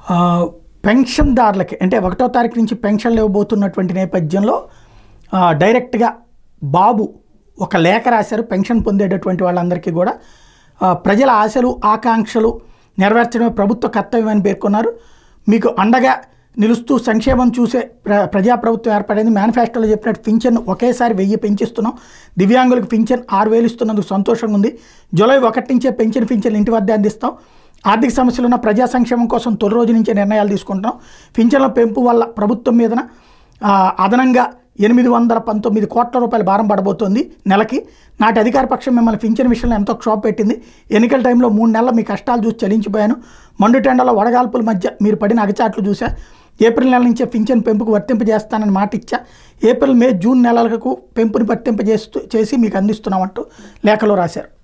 పెన్షన్దారులకి అంటే 1వ తారీఖు నుంచి పెన్షన్లు ఇవ్వబోతున్నటువంటి నేపథ్యంలో డైరెక్ట్గా బాబు ఒక లేఖ రాశారు. పెన్షన్ పొందేటటువంటి వాళ్ళందరికీ కూడా ప్రజల ఆశలు ఆకాంక్షలు నెరవేర్చడమే ప్రభుత్వ కర్తవ్యం అని పేర్కొన్నారు. మీకు అండగా నిలుస్తూ సంక్షేమం చూసే ప్రజాప్రభుత్వం ఏర్పడింది. మేనిఫెస్టోలో చెప్పినట్టు పింఛన్ ఒకేసారి 1000 పెంచిస్తున్నాం. దివ్యాంగులకు పింఛన్ 6000 ఇస్తున్నందుకు సంతోషంగా ఉంది. జూలై 1 నుంచే పింఛన్ ఇంటి వద్ద అందిస్తాం. ఆర్థిక సమస్యలు ఉన్న ప్రజా సంక్షేమం కోసం తొలి రోజు నుంచే నిర్ణయాలు తీసుకుంటున్నాం. పింఛన్ల పెంపు వల్ల ప్రభుత్వం మీదన అదనంగా 819 కోట్ల రూపాయల భారం పడబోతోంది నెలకి. నాటి అధికార పక్షం మిమ్మల్ని పింఛన్ విషయంలో ఎంతో క్షోభ పెట్టింది. ఎన్నికల టైంలో 3 నెలలు మీ కష్టాలు చూసి చలించిపోయాను. మండుటెండలో వడగాల్పుల మధ్య మీరు పడిన అగచాట్లు చూసా. ఏప్రిల్ నెల నుంచే పింఛన్ పెంపుకు వర్తింపజేస్తానని మాట ఇచ్చా. ఏప్రిల్ మే జూన్ నెలలకు పెంపుని వర్తింపజేసి మీకు అందిస్తున్నామంటూ లేఖలో రాశారు.